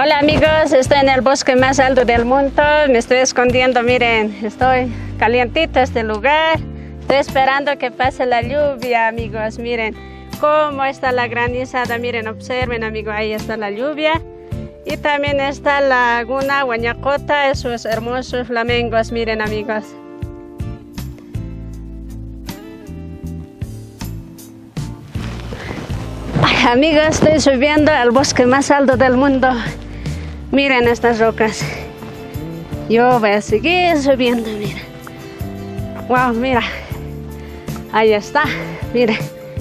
Hola amigos, estoy en el bosque más alto del mundo, me estoy escondiendo, miren, estoy calientita este lugar, estoy esperando que pase la lluvia amigos, miren cómo está la granizada, miren, observen amigos, ahí está la lluvia y también está la laguna Huañacota, esos hermosos flamingos, miren amigos. Ay, amigos, estoy subiendo al bosque más alto del mundo. Miren estas rocas. Yo voy a seguir subiendo, mira. Wow, mira. Ahí está, miren.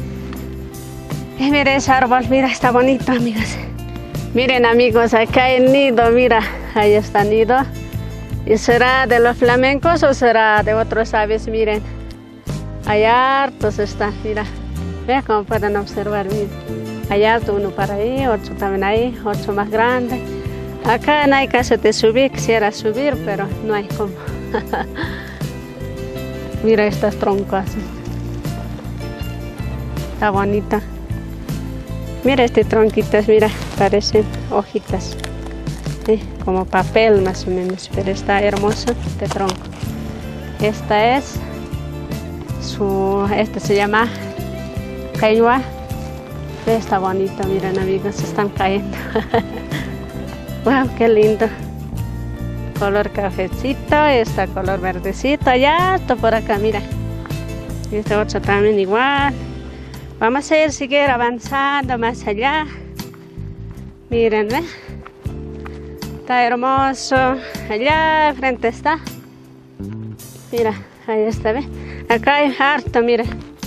Y miren ese árbol, mira, está bonito, amigos. Miren, amigos, acá hay el nido, mira. Ahí está el nido. ¿Y será de los flamencos o será de otros aves? Miren. Hay hartos están, mira. Vean cómo pueden observar, miren. Hay alto uno para ahí, otro también ahí, otro más grande. Acá no hay caso de subir, quisiera subir, pero no hay cómo. Mira estas troncos. Está bonita. Mira este tronquitas, mira, parecen hojitas. Como papel más o menos, pero está hermoso este tronco. Esta es este se llama Caigua. Está bonito, miren amigos, se están cayendo. Wow, qué lindo. Color cafecito, este color verdecito, allá está por acá, mira. Y este otro también igual. Vamos a seguir avanzando más allá. Miren, ¿ve? Está hermoso. Allá frente está. Mira, ahí está, ¿ve? Acá hay harto, mira.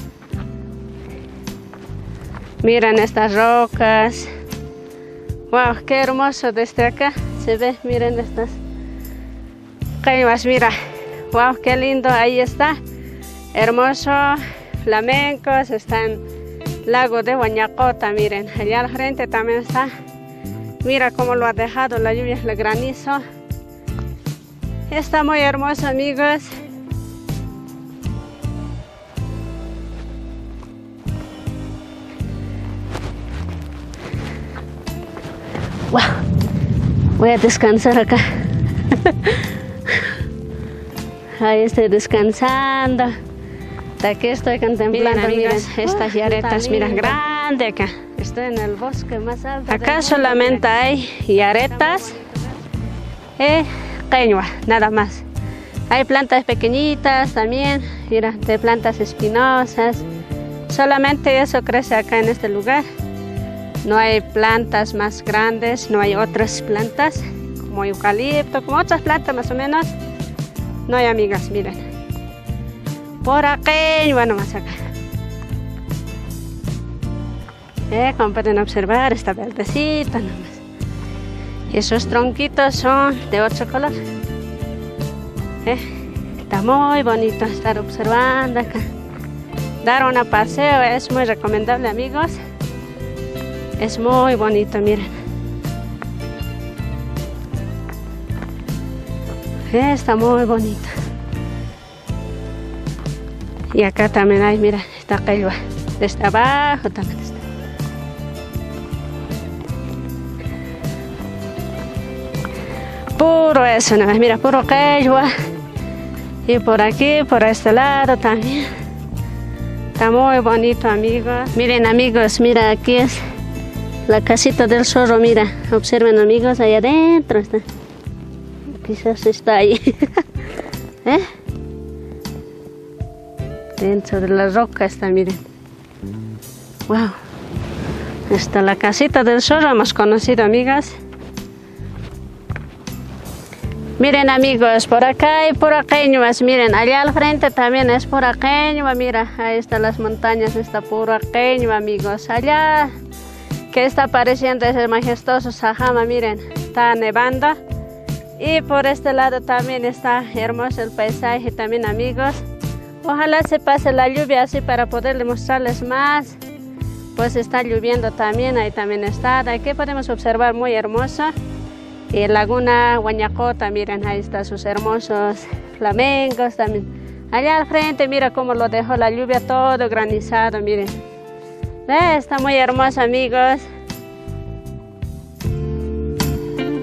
Miren estas rocas. Wow, qué hermoso desde acá. Se ve, miren estas caivas, mira. Wow, qué lindo, ahí está. Hermoso, flamencos, está en lago de Huañacota, miren. Allá al frente también está. Mira cómo lo ha dejado la lluvia, el granizo. Está muy hermoso, amigos. Wow. Voy a descansar acá. Ahí estoy descansando. De aquí estoy contemplando, miren, estas yaretas, mira, grande acá. Estoy en el bosque más alto. Acá solamente hay yaretas y cañua, nada más. Hay plantas pequeñitas también, mira, de plantas espinosas. Solamente eso crece acá en este lugar. No hay plantas más grandes, no hay otras plantas como eucalipto, como otras plantas más o menos. No hay, amigas, miren. Por aquí, bueno, más acá. Como pueden observar, está verdecita nomás. Esos tronquitos son de otro color. Está muy bonito estar observando acá. Dar un paseo es muy recomendable, amigos. Es muy bonito, miren. Está muy bonito. Y acá también hay, mira, esta caigua. Desde abajo también está. Puro eso, ¿no? Mira, puro caigua. Y por aquí, por este lado también. Está muy bonito, amigos. Miren, amigos, mira, aquí es la casita del zorro, mira, observen amigos, allá adentro está. Quizás está ahí. Dentro de la roca está, miren. Wow. Está la casita del zorro, hemos conocido, amigas. Miren amigos, por acá y por acá, miren, allá al frente también es por acá, mira, ahí están las montañas, está por acá, amigos, allá. Que está apareciendo ese majestuoso Sajama, miren, está nevando. Y por este lado también está hermoso el paisaje también, amigos. Ojalá se pase la lluvia así para poder mostrarles más. Pues está lloviendo también, ahí también está. Aquí podemos observar muy hermoso. Y laguna Huañacota, miren, ahí están sus hermosos flamencos también. Allá al frente, mira cómo lo dejó la lluvia todo granizado, miren. Está muy hermoso, amigos.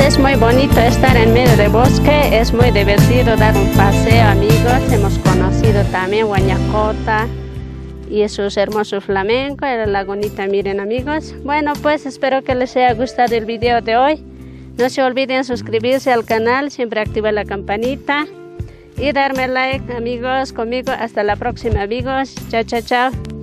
Es muy bonito estar en medio del bosque, es muy divertido dar un paseo, amigos. Hemos conocido también Huayna y sus hermosos flamencos, la lagunita, miren, amigos. Bueno, pues espero que les haya gustado el video de hoy. No se olviden suscribirse al canal, siempre activar la campanita y darme like, amigos, conmigo. Hasta la próxima, amigos. Chao, chao, chao.